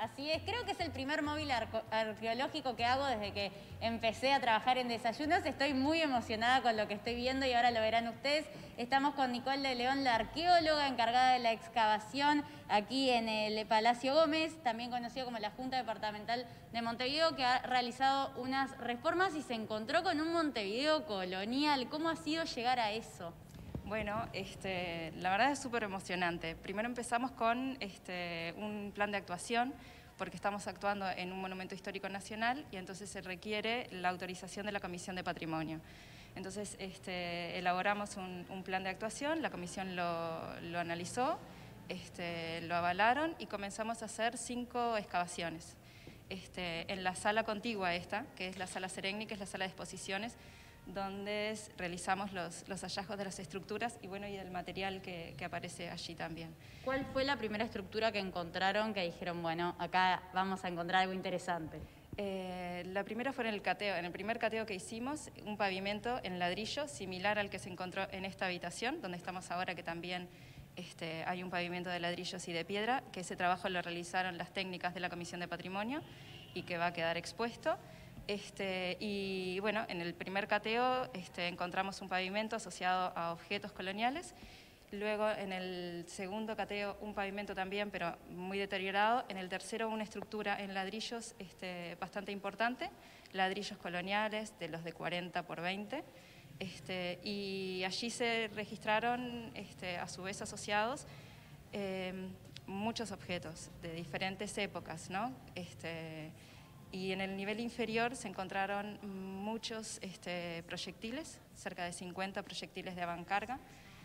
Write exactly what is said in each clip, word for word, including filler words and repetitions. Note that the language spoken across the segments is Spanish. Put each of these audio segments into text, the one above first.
Así es, creo que es el primer móvil arco- arqueológico que hago desde que empecé a trabajar en Desayunos. Estoy muy emocionada con lo que estoy viendo y ahora lo verán ustedes. Estamos con Nicole de León, la arqueóloga encargada de la excavación aquí en el Palacio Gómez, también conocido como la Junta Departamental de Montevideo, que ha realizado unas reformas y se encontró con un Montevideo colonial. ¿Cómo ha sido llegar a eso? Bueno, este, la verdad es súper emocionante. Primero empezamos con este, un plan de actuación, porque estamos actuando en un monumento histórico nacional y entonces se requiere la autorización de la Comisión de Patrimonio. Entonces este, elaboramos un, un plan de actuación, la comisión lo, lo analizó, este, lo avalaron y comenzamos a hacer cinco excavaciones. Este, en la sala contigua esta, que es la sala Seregni, que es la sala de exposiciones, donde realizamos los, los hallazgos de las estructuras y, bueno, y del material que, que aparece allí también. ¿Cuál fue la primera estructura que encontraron que dijeron, bueno, acá vamos a encontrar algo interesante? Eh, la primera fue en el cateo, en el primer cateo que hicimos, un pavimento en ladrillo similar al que se encontró en esta habitación, donde estamos ahora, que también este, hay un pavimento de ladrillos y de piedra, que ese trabajo lo realizaron las técnicas de la Comisión de Patrimonio y que va a quedar expuesto. Este, y bueno, en el primer cateo este, encontramos un pavimento asociado a objetos coloniales. Luego en el segundo cateo un pavimento también, pero muy deteriorado. En el tercero una estructura en ladrillos este, bastante importante, ladrillos coloniales de los de cuarenta por veinte. Este, y allí se registraron este, a su vez asociados eh, muchos objetos de diferentes épocas, ¿no? Este, Y en el nivel inferior se encontraron muchos este, proyectiles, cerca de cincuenta proyectiles de avancarga,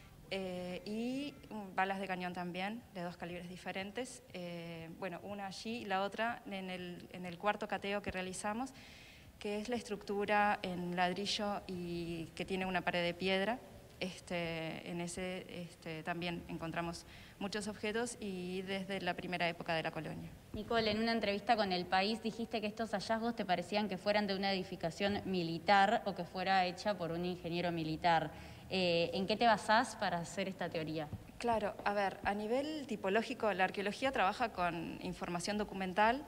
eh, y balas de cañón también, de dos calibres diferentes. Eh, bueno, una allí y la otra en el, en el cuarto cateo que realizamos, que es la estructura en ladrillo y que tiene una pared de piedra. Este, en ese este, también encontramos muchos objetos y desde la primera época de la colonia. Nicole, en una entrevista con El País dijiste que estos hallazgos te parecían que fueran de una edificación militar o que fuera hecha por un ingeniero militar. Eh, ¿En qué te basás para hacer esta teoría? Claro, a ver, a nivel tipológico, la arqueología trabaja con información documental,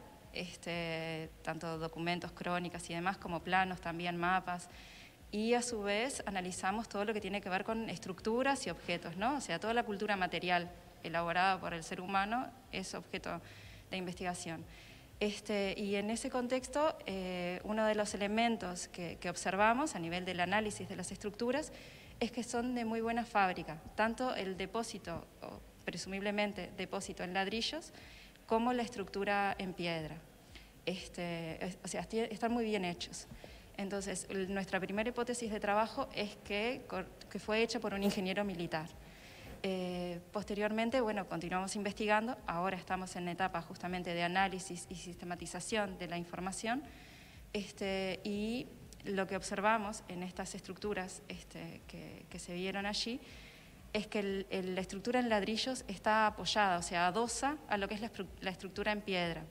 este, tanto documentos, crónicas y demás, como planos, también mapas. Y a su vez analizamos todo lo que tiene que ver con estructuras y objetos, ¿no? O sea, toda la cultura material elaborada por el ser humano es objeto de investigación. Este, y en ese contexto, eh, uno de los elementos que, que observamos a nivel del análisis de las estructuras es que son de muy buena fábrica, tanto el depósito, o presumiblemente depósito en ladrillos, como la estructura en piedra. Este, es, o sea, están muy bien hechos. Entonces, nuestra primera hipótesis de trabajo es que, que fue hecha por un ingeniero militar. Eh, posteriormente, bueno, continuamos investigando, ahora estamos en la etapa justamente de análisis y sistematización de la información, este, y lo que observamos en estas estructuras este, que, que se vieron allí es que el, el, la estructura en ladrillos está apoyada, o sea, adosa a lo que es la, la estructura en piedra.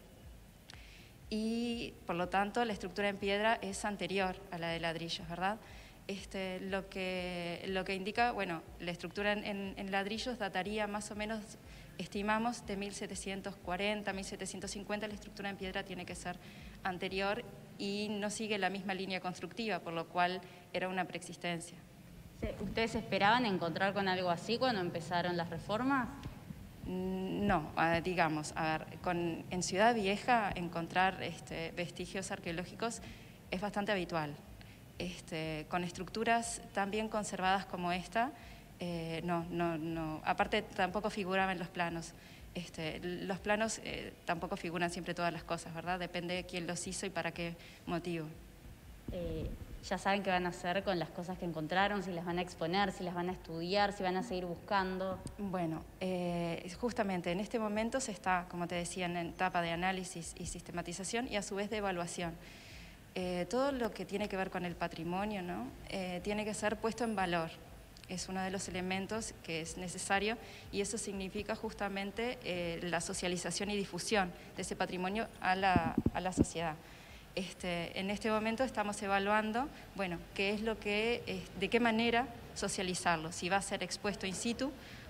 Y por lo tanto la estructura en piedra es anterior a la de ladrillos, ¿verdad? Este, lo, que, lo que indica, bueno, la estructura en, en, en ladrillos dataría más o menos, estimamos, de mil setecientos cuarenta, mil setecientos cincuenta, la estructura en piedra tiene que ser anterior y no sigue la misma línea constructiva, por lo cual era una preexistencia. ¿Ustedes esperaban encontrar con algo así cuando empezaron las reformas? No, digamos, a ver, con, en Ciudad Vieja encontrar este, vestigios arqueológicos es bastante habitual. Este, con estructuras tan bien conservadas como esta, eh, no, no, no, aparte tampoco figuraban en los planos. Este, los planos eh, tampoco figuran siempre todas las cosas, ¿verdad? Depende de quién los hizo y para qué motivo. Eh, ya saben qué van a hacer con las cosas que encontraron, si las van a exponer, si las van a estudiar, si van a seguir buscando. Bueno, eh, justamente en este momento se está, como te decía, en etapa de análisis y sistematización y a su vez de evaluación. Eh, todo lo que tiene que ver con el patrimonio, ¿no? eh, tiene que ser puesto en valor. Es uno de los elementos que es necesario y eso significa justamente eh, la socialización y difusión de ese patrimonio a la, a la sociedad. Este, en este momento estamos evaluando, bueno, qué es lo que, eh, de qué manera socializarlo, si va a ser expuesto in situ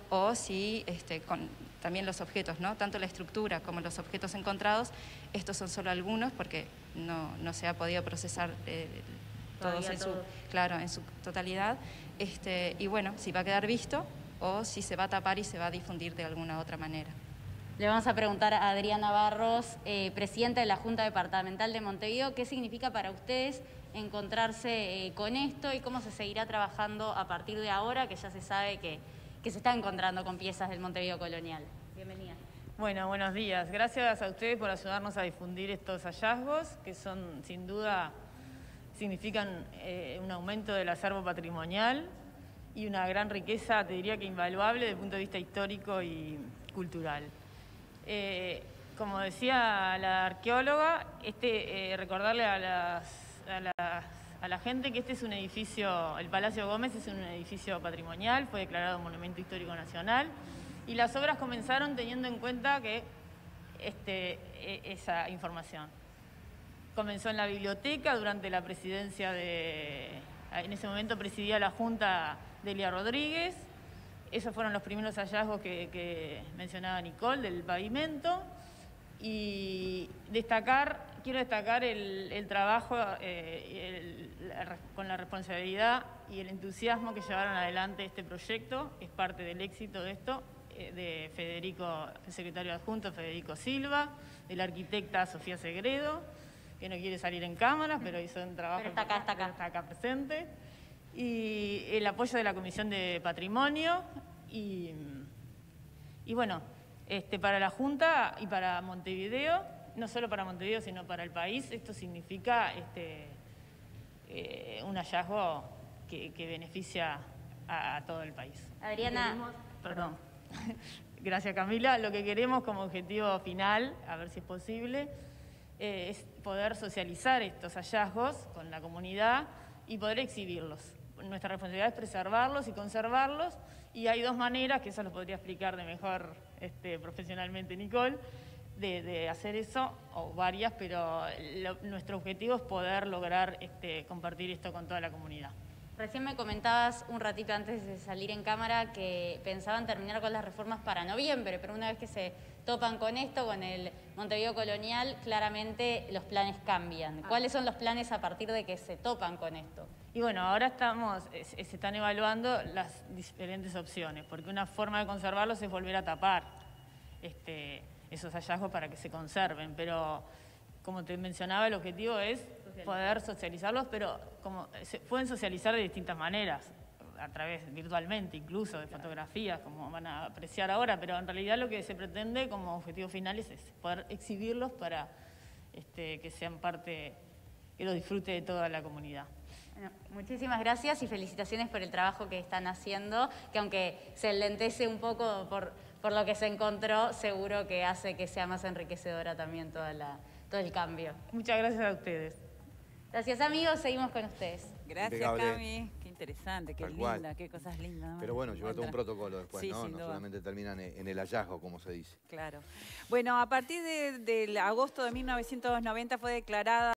o si este, con también los objetos, ¿no? Tanto la estructura como los objetos encontrados, estos son solo algunos porque no, no se ha podido procesar eh, todos en su, claro, en su totalidad. Este, y bueno, si va a quedar visto o si se va a tapar y se va a difundir de alguna otra manera. Le vamos a preguntar a Adriana Barros, eh, presidenta de la Junta Departamental de Montevideo, ¿qué significa para ustedes encontrarse eh, con esto y cómo se seguirá trabajando a partir de ahora, que ya se sabe que, que se está encontrando con piezas del Montevideo colonial? Bienvenida. Bueno, buenos días. Gracias a ustedes por ayudarnos a difundir estos hallazgos, que son, sin duda, significan eh, un aumento del acervo patrimonial y una gran riqueza, te diría que invaluable, desde el punto de vista histórico y cultural. Eh, como decía la arqueóloga, este, eh, recordarle a, las, a, las, a la gente que este es un edificio, el Palacio Gómez es un edificio patrimonial, fue declarado Monumento Histórico Nacional, y las obras comenzaron teniendo en cuenta que este, esa información. Comenzó en la biblioteca durante la presidencia de... En ese momento presidía la Junta Delia Rodríguez. Esos fueron los primeros hallazgos que, que mencionaba Nicole del pavimento. Y destacar, quiero destacar el, el trabajo eh, el, la, con la responsabilidad y el entusiasmo que llevaron adelante este proyecto. Es parte del éxito de esto, eh, de Federico, el secretario adjunto Federico Silva, de la arquitecta Sofía Segredo, que no quiere salir en cámaras, pero hizo un trabajo... Pero está acá, está acá. Está acá presente. Y el apoyo de la Comisión de Patrimonio y, y bueno, este, para la Junta y para Montevideo, no solo para Montevideo, sino para el país, esto significa este, eh, un hallazgo que, que beneficia a, a todo el país. Adriana... Queremos, perdón. Gracias, Camila. Lo que queremos como objetivo final, a ver si es posible, eh, es poder socializar estos hallazgos con la comunidad y poder exhibirlos. Nuestra responsabilidad es preservarlos y conservarlos, y hay dos maneras, que eso lo podría explicar de mejor este, profesionalmente Nicole, de, de hacer eso, o varias, pero lo, nuestro objetivo es poder lograr este, compartir esto con toda la comunidad. Recién me comentabas un ratito antes de salir en cámara que pensaban terminar con las reformas para noviembre, pero una vez que se topan con esto, con el Montevideo colonial, claramente los planes cambian. ¿Cuáles son los planes a partir de que se topan con esto? Y bueno, ahora estamos, se están evaluando las diferentes opciones, porque una forma de conservarlos es volver a tapar este, esos hallazgos para que se conserven, pero como te mencionaba, el objetivo es poder socializarlos, pero como se pueden socializar de distintas maneras, a través, virtualmente incluso, de fotografías, como van a apreciar ahora, pero en realidad lo que se pretende como objetivo final es ese, poder exhibirlos para este, que sean parte, que los disfrute de toda la comunidad. Bueno, muchísimas gracias y felicitaciones por el trabajo que están haciendo, que aunque se enlentece un poco por, por lo que se encontró, seguro que hace que sea más enriquecedora también toda la, todo el cambio. Muchas gracias a ustedes. Gracias, amigos, seguimos con ustedes. Gracias, Impecable. Cami. Qué interesante, qué Tal linda, cual. qué cosas lindas. Pero bueno, lleva todo un protocolo después, Sí, ¿no? sin No duda. solamente terminan en el hallazgo, como se dice. Claro. Bueno, a partir de, del agosto de mil novecientos noventa fue declarada